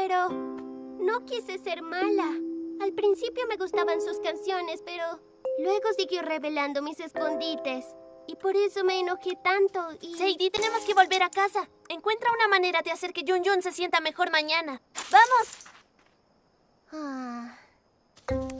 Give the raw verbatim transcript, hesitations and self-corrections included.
pero no quise ser mala. Al principio me gustaban sus canciones, pero luego siguió revelando mis escondites. Y por eso me enojé tanto y... Sadie, tenemos que volver a casa. Encuentra una manera de hacer que Yun-Yun se sienta mejor mañana. ¡Vamos! Ah.